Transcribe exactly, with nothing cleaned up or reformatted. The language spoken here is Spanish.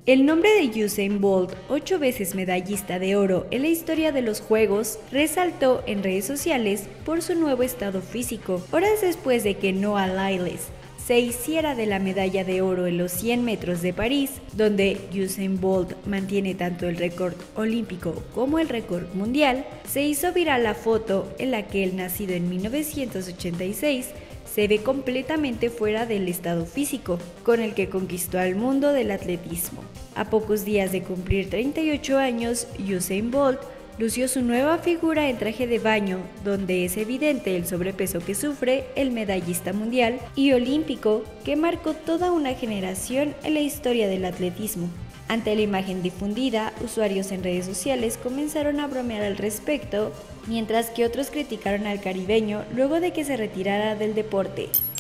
El nombre de Usain Bolt, ocho veces medallista de oro en la historia de los Juegos, resaltó en redes sociales por su nuevo estado físico, horas después de que Noah Lyles se hiciera de la medalla de oro en los cien metros de París, donde Usain Bolt mantiene tanto el récord olímpico como el récord mundial. Se hizo viral la foto en la que el nacido en mil novecientos ochenta y seis se ve completamente fuera del estado físico con el que conquistó al mundo del atletismo. A pocos días de cumplir treinta y ocho años, Usain Bolt lució su nueva figura en traje de baño, donde es evidente el sobrepeso que sufre el medallista mundial y olímpico que marcó toda una generación en la historia del atletismo. Ante la imagen difundida, usuarios en redes sociales comenzaron a bromear al respecto, mientras que otros criticaron al caribeño luego de que se retirara del deporte.